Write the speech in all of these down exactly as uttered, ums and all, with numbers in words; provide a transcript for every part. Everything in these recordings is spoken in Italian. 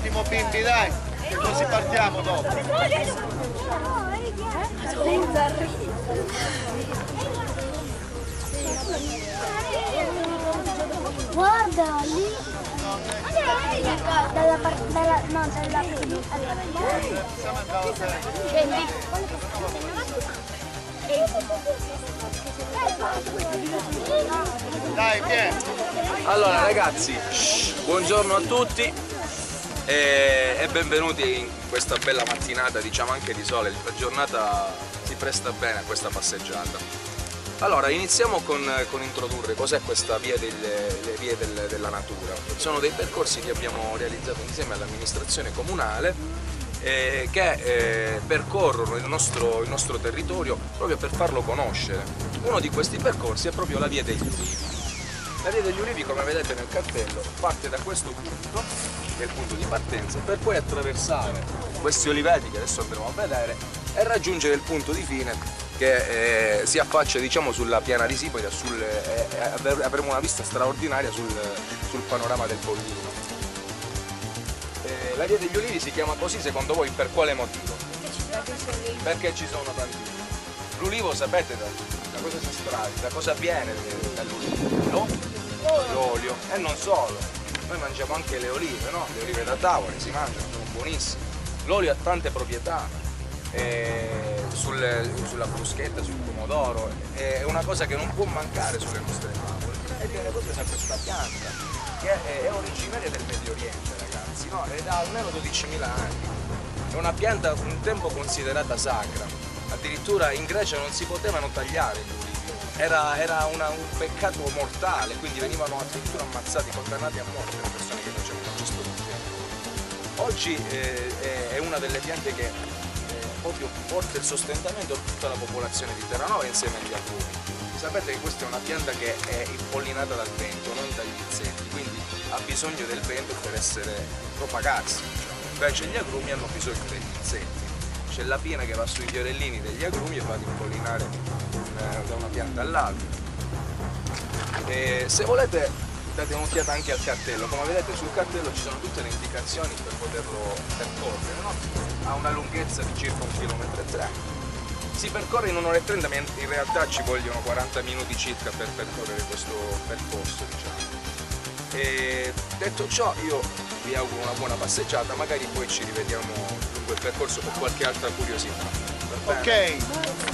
attimo bimbi, dai, che così partiamo dopo. Guarda lì. Dalla parte dalla no, dalla scendi. Dai, vieni. Allora ragazzi, buongiorno a tutti e, e benvenuti in questa bella mattinata, diciamo anche di sole. La giornata si presta bene a questa passeggiata. Allora, iniziamo con, con introdurre cos'è questa via delle, le vie del, della natura. Sono dei percorsi che abbiamo realizzato insieme all'amministrazione comunale eh, che eh, percorrono il nostro, il nostro territorio proprio per farlo conoscere. Uno di questi percorsi è proprio la via degli ulivi. La via degli ulivi, come vedete nel cartello, parte da questo punto, che è il punto di partenza, per poi attraversare questi oliveti che adesso andremo a vedere e raggiungere il punto di fine che eh, si affaccia, diciamo, sulla piana di Sipoida, sul, eh, eh, avremo una vista straordinaria sul, sul panorama del Pollino. Eh, la via degli ulivi si chiama così secondo voi per quale motivo? Perché ci sono tanti ulivi. L'ulivo, sapete da, da cosa si estrae, da cosa viene dall'ulivo? L'olio. E non solo, noi mangiamo anche le olive, no? Le olive da tavola si mangiano, sono buonissime. L'olio ha tante proprietà. Eh, sul, sulla bruschetta, sul pomodoro, è una cosa che non può mancare sulle nostre tavole e viene proprio da questa pianta che è, è originaria del Medio Oriente, ragazzi, no? È da almeno dodicimila anni, è una pianta un tempo considerata sacra, addirittura in Grecia non si potevano tagliare gli ulivi, era, era una, un peccato mortale, quindi venivano addirittura ammazzati, condannati a morte le persone che facevano questo genere. Oggi eh, è una delle piante che proprio porta il sostentamento a tutta la popolazione di Terranova insieme agli agrumi. Sapete che questa è una pianta che è impollinata dal vento, non dagli insetti, quindi ha bisogno del vento per essere propagarsi. Invece gli agrumi hanno bisogno degli insetti. C'è la pina che va sui fiorellini degli agrumi e va ad impollinare da una pianta all'altra. E se volete date un'occhiata anche al cartello, come vedete sul cartello ci sono tutte le indicazioni per poterlo percorrere, no? Ha una lunghezza di circa un chilometro e tre. Si percorre in un'ora e trenta, ma in realtà ci vogliono quaranta minuti circa per percorrere questo percorso, diciamo. E detto ciò, io vi auguro una buona passeggiata, magari poi ci rivediamo lungo il percorso per qualche altra curiosità. Va bene? Ok.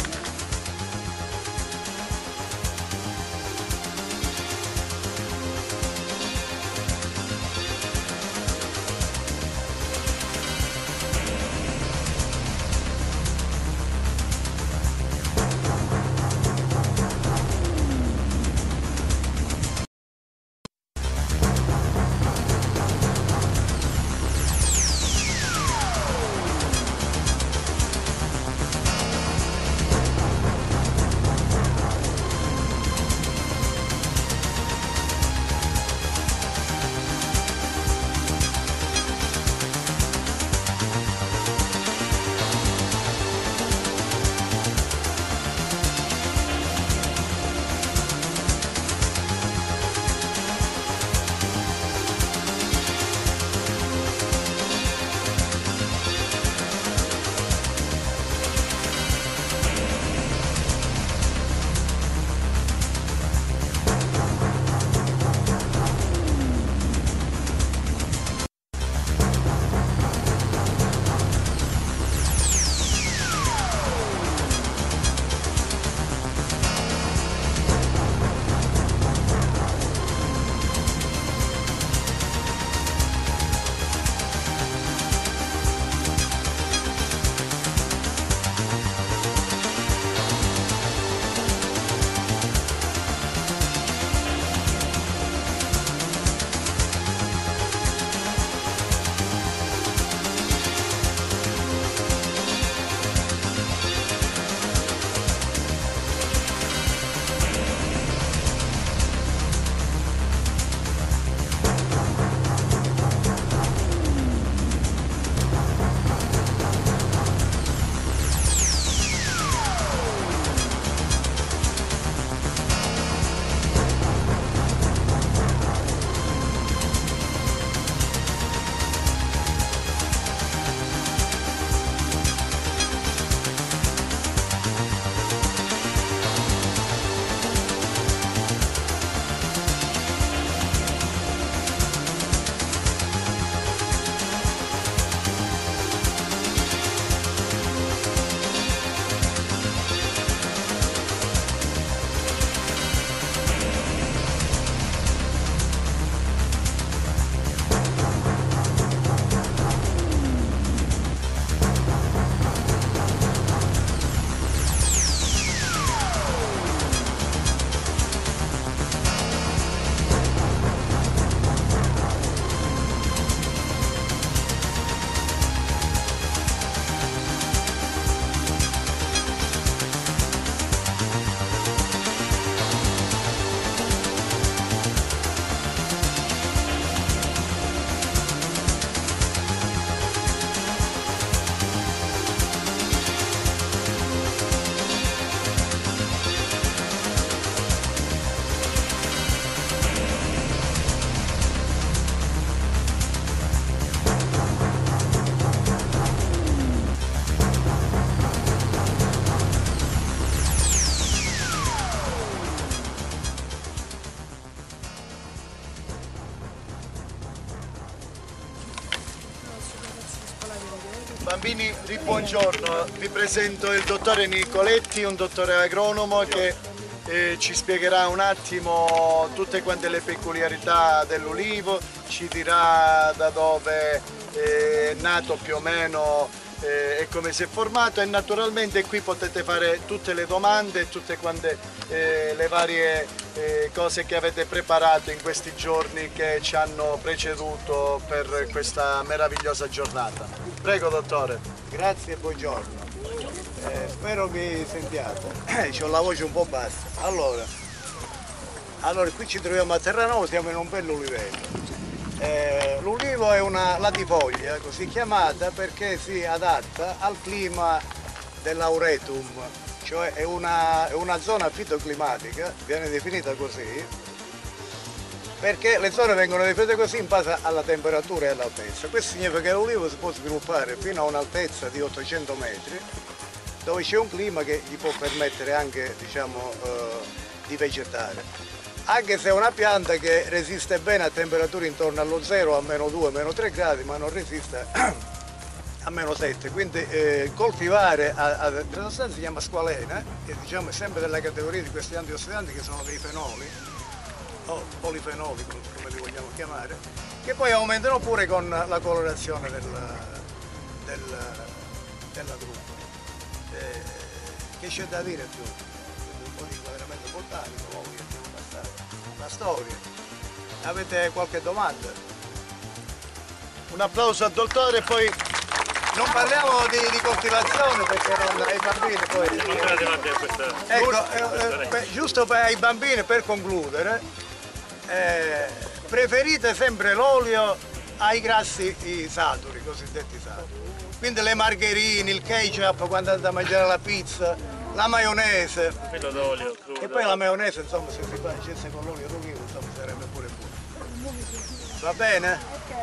Bambini di buongiorno, vi presento il dottore Nicoletti, un dottore agronomo che eh, ci spiegherà un attimo tutte quante le peculiarità dell'ulivo, ci dirà da dove è nato più o meno eh, e come si è formato, e naturalmente qui potete fare tutte le domande, tutte quante eh, le varie eh, cose che avete preparato in questi giorni che ci hanno preceduto per questa meravigliosa giornata. Prego dottore. Grazie e buongiorno. Eh, spero mi sentiate. C'ho la voce un po' bassa. Allora, allora qui ci troviamo a Terranova, siamo in un bello uliveto. Eh, l'ulivo è una latifoglia, così chiamata perché si adatta al clima dell'Auretum, cioè è una, è una zona fitoclimatica, viene definita così, perché le zone vengono definite così in base alla temperatura e all'altezza. Questo significa che l'ulivo si può sviluppare fino a un'altezza di ottocento metri, dove c'è un clima che gli può permettere anche, diciamo, eh, di vegetare. Anche se è una pianta che resiste bene a temperature intorno allo zero, a meno due, meno tre gradi, ma non resiste a meno sette. Quindi eh, coltivare a, a questa sostanza si chiama squalene, che diciamo è sempre della categoria di questi antiossidanti che sono dei fenoli, o polifenoli come li vogliamo chiamare, che poi aumentano pure con la colorazione del, del, della gruppa. Eh, che c'è da dire più? Un po' di inquadramento botanico, poi andiamo a passare la storia. Avete qualche domanda? Un applauso al dottore e poi Non parliamo di, di coltivazione perché non, ai bambini poi... Ecco, eh, eh, beh, giusto per, ai bambini per concludere, eh, preferite sempre l'olio ai grassi i saturi, i cosiddetti saturi. Quindi le margherine, il ketchup quando andate a mangiare la pizza, la maionese. Quello d'olio crudo. E poi la maionese, insomma, se si facesse con l'olio d'olivo, insomma, sarebbe pure buono. Va bene?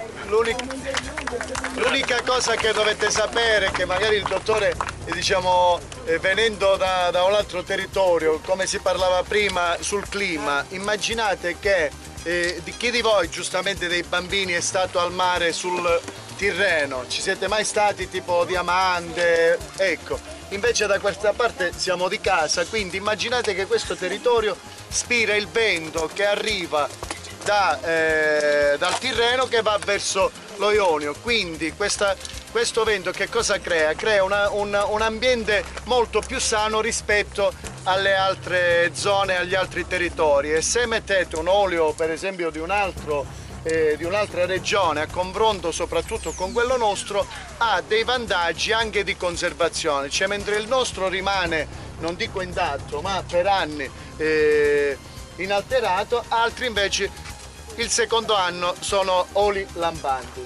l'unica cosa che dovete sapere è che magari il dottore, eh, diciamo, eh, venendo da, da un altro territorio, come si parlava prima sul clima, immaginate che eh, di chi di voi, giustamente dei bambini, è stato al mare sul Tirreno? Ci siete mai stati tipo Diamante? Ecco, invece da questa parte siamo di casa, quindi immaginate che questo territorio spira il vento che arriva da, eh, dal Tirreno che va verso lo Ionio, quindi questa, questo vento che cosa crea? Crea una, un, un ambiente molto più sano rispetto alle altre zone, agli altri territori, e se mettete un olio per esempio di un altro Eh, di un'altra regione a confronto soprattutto con quello nostro, ha dei vantaggi anche di conservazione, cioè mentre il nostro rimane, non dico intatto, ma per anni eh, inalterato, altri invece il secondo anno sono oli lampanti.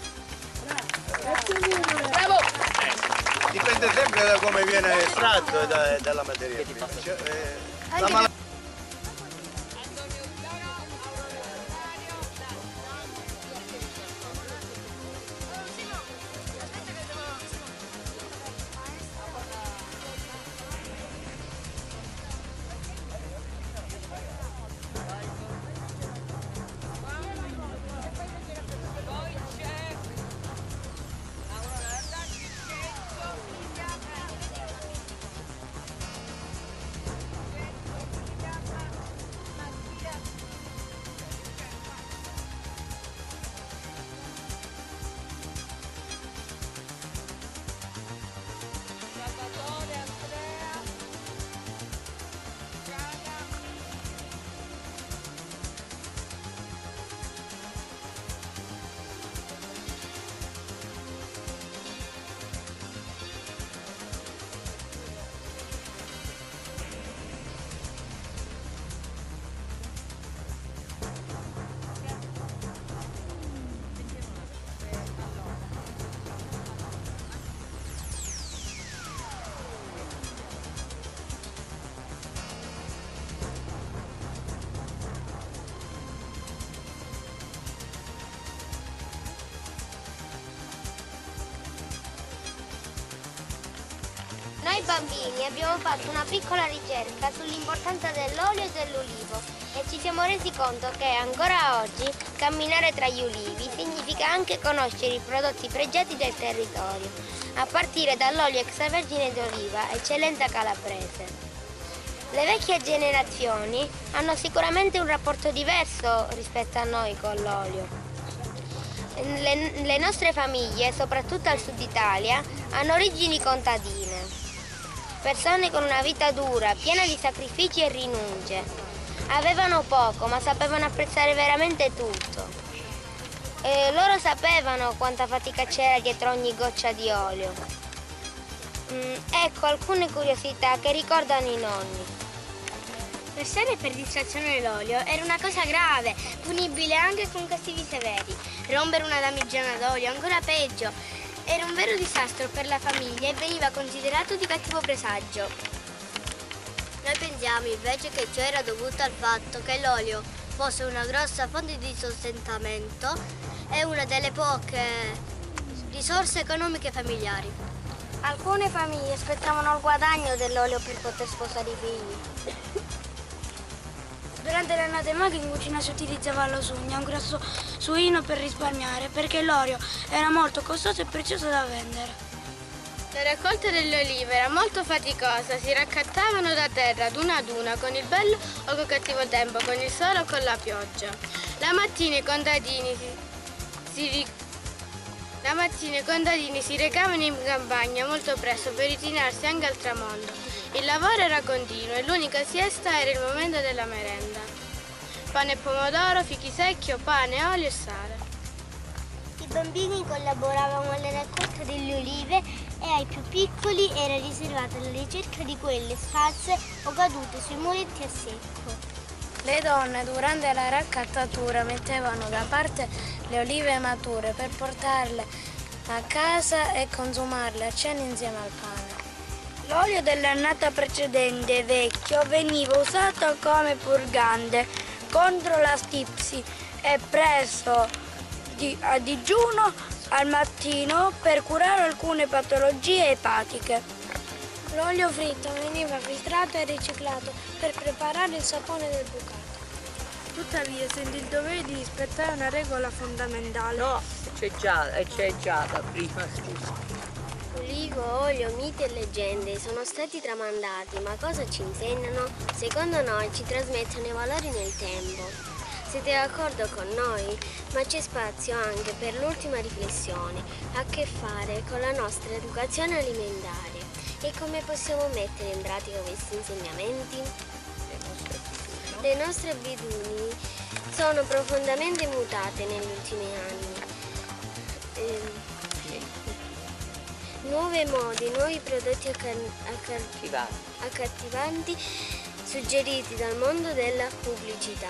Bravo! Dipende sempre da come viene estratto e da, dalla materia prima. Cioè, eh, la mal- Noi bambini abbiamo fatto una piccola ricerca sull'importanza dell'olio e dell'ulivo e e ci siamo resi conto che ancora oggi camminare tra gli ulivi significa anche conoscere i prodotti pregiati del territorio, a partire dall'olio extravergine d'oliva, eccellenza calabrese. Le vecchie generazioni hanno sicuramente un rapporto diverso rispetto a noi con l'olio. Le, le nostre famiglie, soprattutto al sud Italia, hanno origini contadine. Persone con una vita dura, piena di sacrifici e rinunce. Avevano poco, ma sapevano apprezzare veramente tutto. E loro sapevano quanta fatica c'era dietro ogni goccia di olio. Mm, ecco alcune curiosità che ricordano i nonni. Versare per distrazione l'olio era una cosa grave, punibile anche con castivi severi. Rompere una damigiana d'olio, ancora peggio. Era un vero disastro per la famiglia e veniva considerato di cattivo presagio. Noi pensiamo invece che ciò era dovuto al fatto che l'olio fosse una grossa fonte di sostentamento e una delle poche risorse economiche familiari. Alcune famiglie aspettavano il guadagno dell'olio per poter sposare i figli. Durante le annate maghe in cucina si utilizzava lo sugno, un grasso suino per risparmiare, perché l'olio era molto costoso e prezioso da vendere. La raccolta delle olive era molto faticosa, si raccattavano da terra ad una ad una con il bello o col cattivo tempo, con il sole o con la pioggia. La mattina i contadini si, si, la mattina i contadini si recavano in campagna molto presto per ritirarsi anche al tramonto. Il lavoro era continuo e l'unica siesta era il momento della merenda. Pane e pomodoro, fichi secchi, pane, olio e sale. I bambini collaboravano alla raccolta delle olive e ai più piccoli era riservata la ricerca di quelle scarse o cadute sui muretti a secco. Le donne durante la raccattatura mettevano da parte le olive mature per portarle a casa e consumarle a cena insieme al pane. L'olio dell'annata precedente, vecchio, veniva usato come purgante contro la stipsi e preso di, a digiuno al mattino per curare alcune patologie epatiche. L'olio fritto veniva filtrato e riciclato per preparare il sapone del bucato. Tuttavia sentì il dovere di rispettare una regola fondamentale. No, c'è già, c'è già da prima, scusa. Olivo, olio, miti e leggende sono stati tramandati, ma cosa ci insegnano? Secondo noi ci trasmettono i valori nel tempo. Siete d'accordo con noi? Ma c'è spazio anche per l'ultima riflessione, a ha che fare con la nostra educazione alimentare. E come possiamo mettere in pratica questi insegnamenti? Le nostre abitudini sono profondamente mutate negli ultimi anni. Eh, Nuovi modi, nuovi prodotti accattivanti suggeriti dal mondo della pubblicità.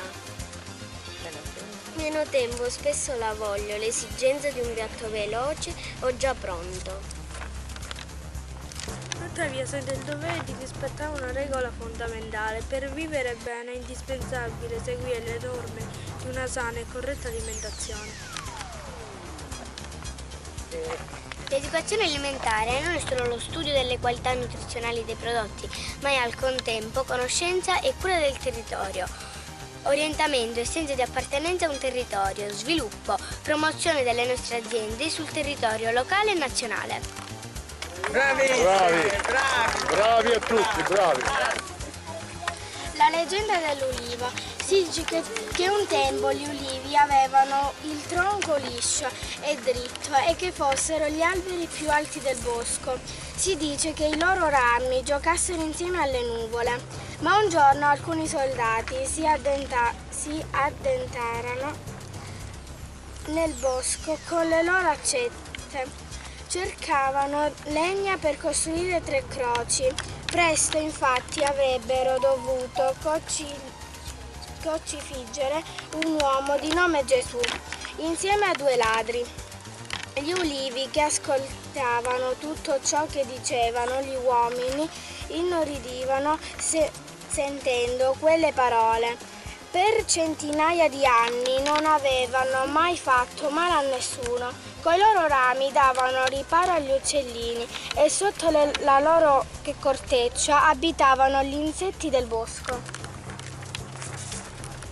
Meno tempo, spesso la voglia, l'esigenza di un piatto veloce o già pronto. Tuttavia sente il dovere di rispettare una regola fondamentale. Per vivere bene è indispensabile seguire le norme di una sana e corretta alimentazione. L'educazione alimentare non è solo lo studio delle qualità nutrizionali dei prodotti, ma è al contempo conoscenza e cura del territorio, orientamento e senso di appartenenza a un territorio, sviluppo, promozione delle nostre aziende sul territorio locale e nazionale. Bravi! Bravi! Bravi! Bravi a tutti, bravi! La leggenda dell'ulivo. Si dice che, che un tempo gli ulivi avevano il tronco liscio e dritto e che fossero gli alberi più alti del bosco. Si dice che i loro rami giocassero insieme alle nuvole, ma un giorno alcuni soldati si, addenta, si addentarono nel bosco con le loro accette. Cercavano legna per costruire tre croci. Presto infatti avrebbero dovuto crocifiggere un uomo di nome Gesù, insieme a due ladri. Gli ulivi che ascoltavano tutto ciò che dicevano gli uomini inorridivano se, sentendo quelle parole. Per centinaia di anni non avevano mai fatto male a nessuno. Coi loro rami davano riparo agli uccellini e sotto le, la loro corteccia abitavano gli insetti del bosco.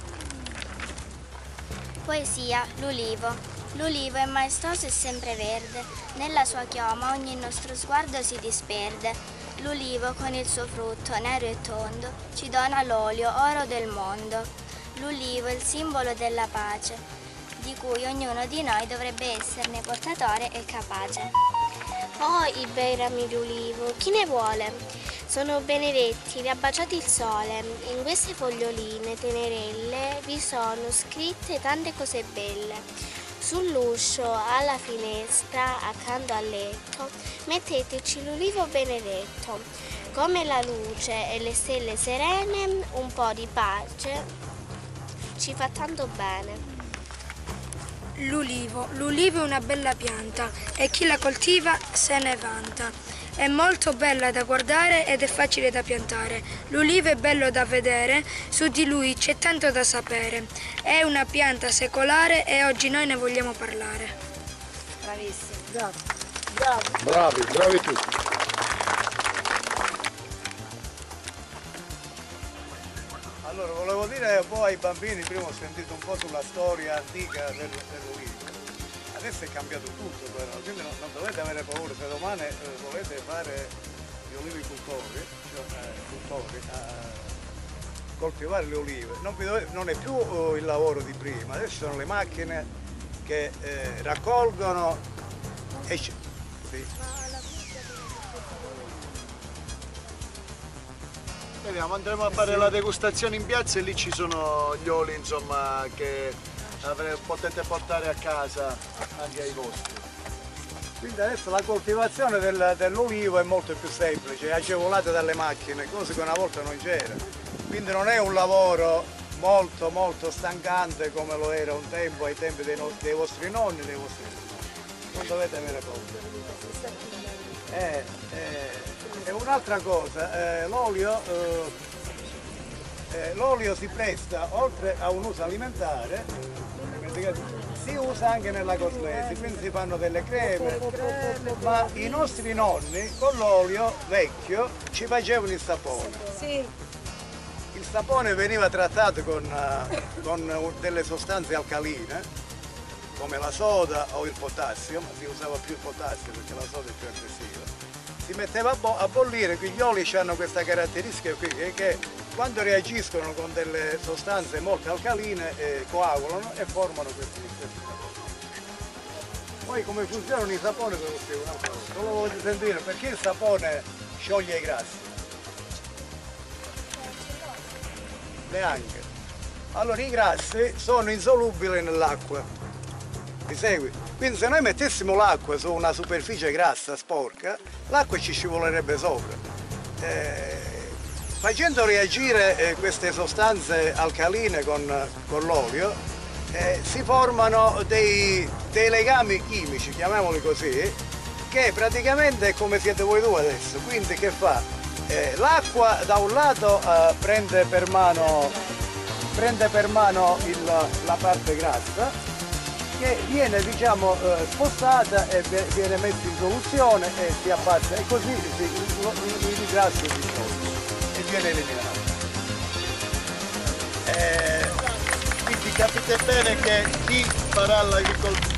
Poesia, l'ulivo. L'ulivo è maestoso e sempreverde, nella sua chioma ogni nostro sguardo si disperde. L'ulivo con il suo frutto nero e tondo ci dona l'olio, oro del mondo. L'ulivo è il simbolo della pace, di cui ognuno di noi dovrebbe esserne portatore e capace. Oh, i bei rami di ulivo, chi ne vuole? Sono benedetti, li ha baciati il sole. In queste foglioline tenerelle vi sono scritte tante cose belle. Sull'uscio, alla finestra, accanto al letto, metteteci l'ulivo benedetto. Come la luce e le stelle serene, un po' di pace ci fa tanto bene. L'ulivo. L'ulivo è una bella pianta e chi la coltiva se ne vanta. È molto bella da guardare ed è facile da piantare. L'ulivo è bello da vedere, su di lui c'è tanto da sapere. È una pianta secolare e oggi noi ne vogliamo parlare. Bravissimo. Bravo. Bravo. Bravi, bravi tutti. Allora, volevo dire un po' ai bambini, prima ho sentito un po' sulla storia antica del, dell'ulivo. Adesso è cambiato tutto però, quindi non, non dovete avere paura, se domani eh, volete fare gli olivicoltori, cioè eh, cultori, eh, coltivare le olive, non, vi dovete, non è più eh, il lavoro di prima, adesso sono le macchine che eh, raccolgono e... Sì. Vediamo, andremo a fare la degustazione in piazza e lì ci sono gli oli, insomma, che avre- potete portare a casa anche ai vostri. Quindi adesso la coltivazione del, dell'olivo è molto più semplice, è agevolata dalle macchine, cose che una volta non c'era. Quindi non è un lavoro molto molto stancante come lo era un tempo ai tempi dei, no- dei vostri nonni e dei vostri nonni. Non dovete avere paura. Eh, eh, e un'altra cosa, eh, l'olio, eh, eh, l'olio si presta, oltre a un uso alimentare, si usa anche nella cosmetica, quindi si fanno delle creme, ma i nostri nonni con l'olio vecchio ci facevano il sapone. Il sapone veniva trattato con, uh, con delle sostanze alcaline, come la soda o il potassio, ma si usava più il potassio perché la soda è più aggressiva. Si metteva a, bo a bollire, quindi gli oli hanno questa caratteristica qui, che, che quando reagiscono con delle sostanze molto alcaline eh, coagulano e formano questi, questi saponi. Poi come funzionano i saponi ve lo spiego un'altra volta. Non lo voglio sentire perché il sapone scioglie i grassi. Neanche. Allora i grassi sono insolubili nell'acqua. Mi segui? Quindi se noi mettessimo l'acqua su una superficie grassa, sporca, l'acqua ci scivolerebbe sopra. Eh, facendo reagire eh, queste sostanze alcaline con, con l'olio, eh, si formano dei, dei legami chimici, chiamiamoli così, che praticamente è come siete voi due adesso. Quindi che fa? Eh, l'acqua da un lato eh, prende per mano, prende per mano il, la parte grassa, che viene diciamo eh, spostata e viene messa in soluzione e si abbassa e così si, il, il grasso si scioglie e viene eliminato. Eh, quindi capite bene che chi farà l'agricoltura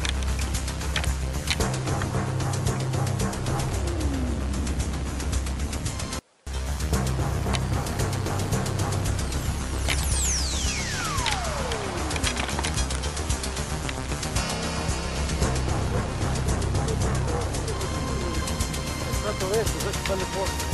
Adesso queste sono le porte.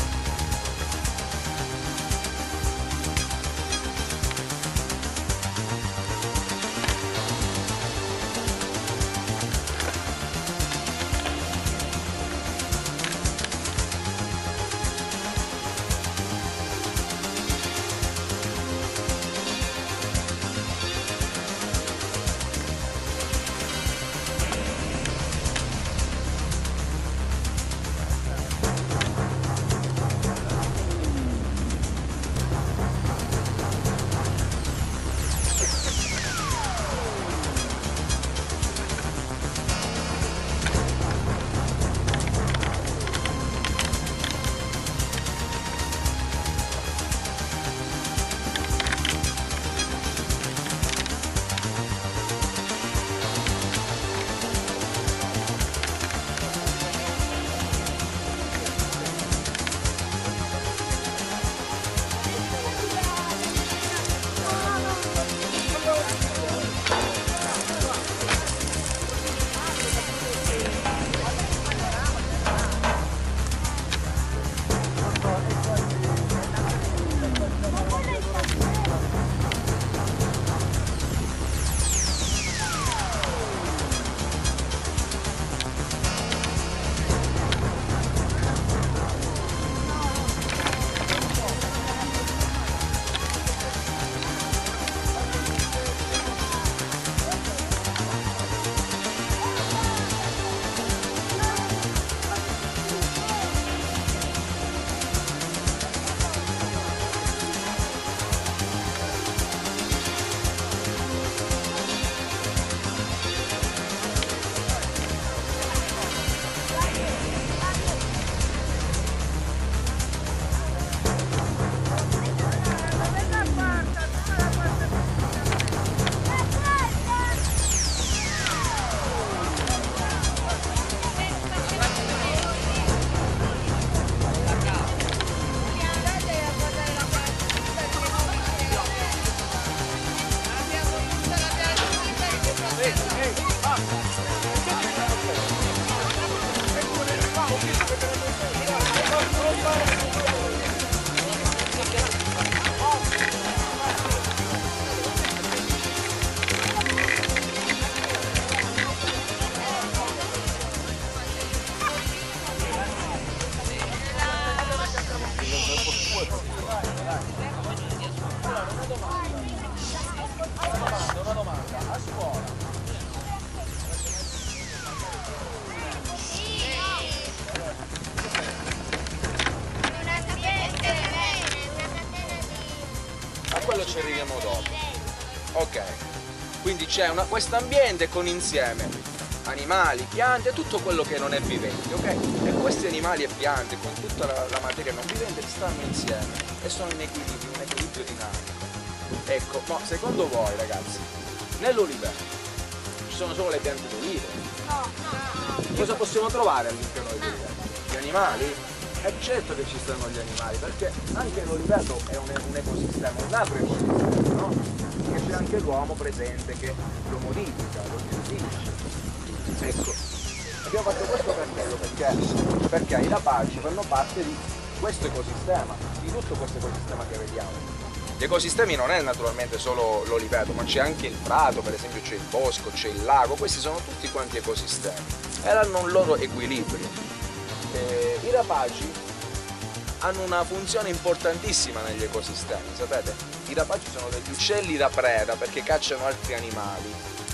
ci arriviamo dopo. Ok, quindi c'è questo ambiente con insieme animali, piante, tutto quello che non è vivente, ok? E questi animali e piante con tutta la, la materia non vivente stanno insieme e sono in equilibrio, un equilibrio dinamico. Ecco, ma secondo voi ragazzi, nell'olivero ci sono solo le piante d'olive? No, no, no. Cosa possiamo trovare all'interno dell'olivero? Gli animali? È certo che ci stanno gli animali, perché anche l'oliveto è un, un ecosistema, un agroecosistema, no? Che c'è anche l'uomo presente che lo modifica, lo gestisce. Ecco, abbiamo fatto questo cartello perché, perché i rapaci fanno parte di questo ecosistema, di tutto questo ecosistema che vediamo. Gli ecosistemi non è naturalmente solo l'oliveto, ma c'è anche il prato, per esempio c'è il bosco, c'è il lago, questi sono tutti quanti ecosistemi e hanno un loro equilibrio. Eh, I rapaci hanno una funzione importantissima negli ecosistemi, sapete? I rapaci sono degli uccelli da preda perché cacciano altri animali.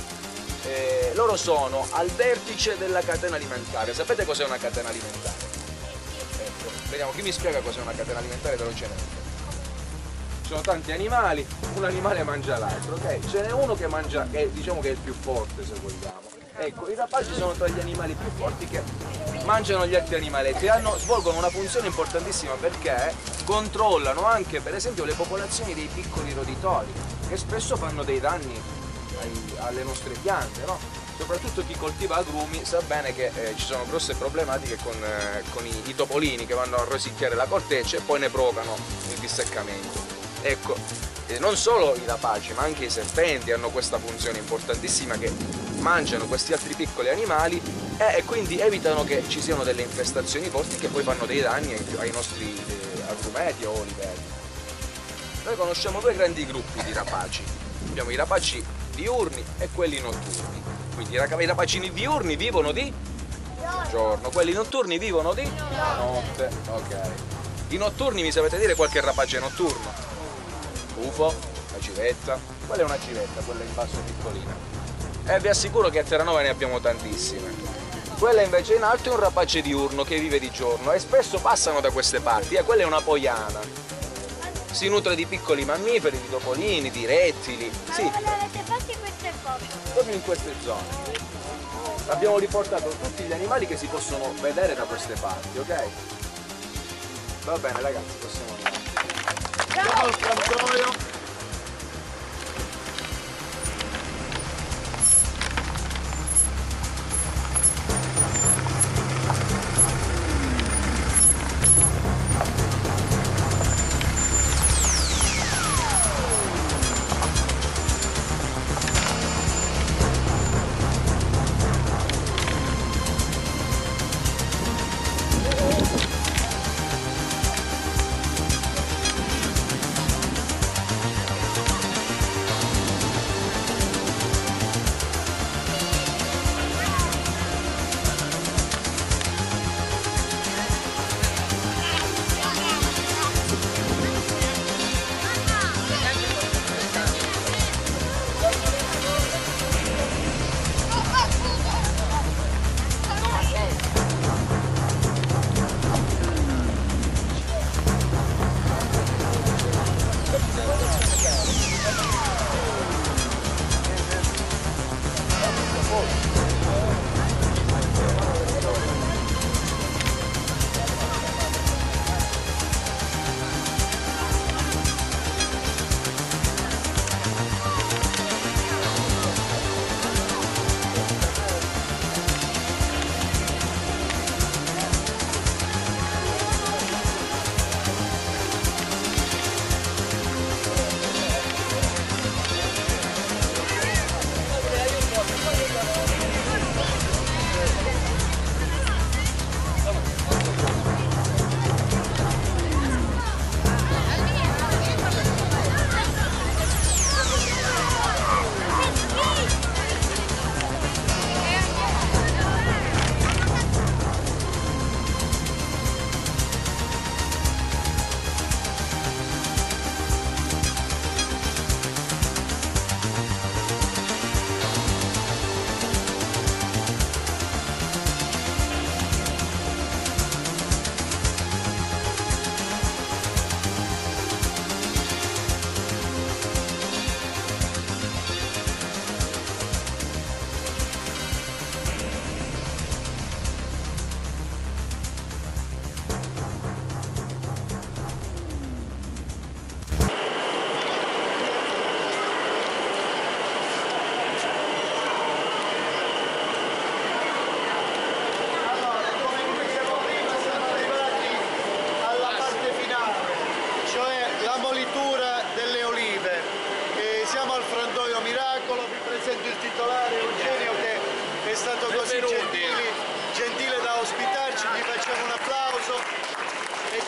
Eh, loro sono al vertice della catena alimentare. Sapete cos'è una catena alimentare? Ecco, vediamo chi mi spiega cos'è una catena alimentare velocemente. Ci sono tanti animali, un animale mangia l'altro, ok? Ce n'è uno che mangia, che diciamo che è il più forte se vogliamo. Ecco, i rapaci sono tra gli animali più forti che mangiano gli altri animaletti e hanno, svolgono una funzione importantissima perché controllano anche per esempio le popolazioni dei piccoli roditori che spesso fanno dei danni ai, alle nostre piante, no? Soprattutto chi coltiva agrumi sa bene che eh, ci sono grosse problematiche con, eh, con i, i topolini che vanno a rosicchiare la corteccia e poi ne provocano il disseccamento. Ecco, eh, non solo i rapaci ma anche i serpenti hanno questa funzione importantissima che mangiano questi altri piccoli animali e, e quindi evitano che ci siano delle infestazioni forti che poi fanno dei danni ai, ai nostri eh, agrumeti o oliveti. Noi conosciamo due grandi gruppi di rapaci, abbiamo i rapaci diurni e quelli notturni. Quindi i rapaci diurni vivono di giorno, quelli notturni vivono di notte. Ok. I notturni mi sapete dire qualche rapace notturno? Ufo, la civetta, quella è una civetta, quella in basso piccolina. E vi assicuro che a Terranova ne abbiamo tantissime. Quella invece in alto è un rapace diurno che vive di giorno e spesso passano da queste parti, e quella è una poiana. Si nutre di piccoli mammiferi, di topolini, di rettili. Ma sì. dove le avete fatte queste foto? Proprio in queste zone. Abbiamo riportato tutti gli animali che si possono vedere da queste parti, ok? Va bene ragazzi, possiamo andare. Ciao Francoio!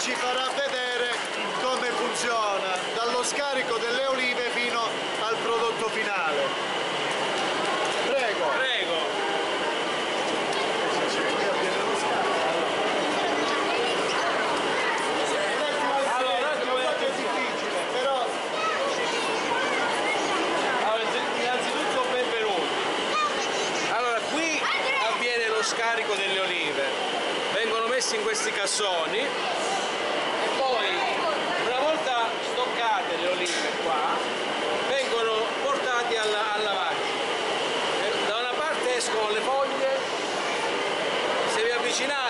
ci farà vedere come funziona, dallo scarico delle olive fino al prodotto finale. Prego. Prego. Allora, un attimo, è difficile, però... Allora, innanzitutto benvenuti. Allora, qui avviene lo scarico delle olive. Vengono messi in questi cassoni e poi, una volta stoccate le olive qua, vengono portati alla, al lavaggio. Da una parte escono le foglie, se vi avvicinate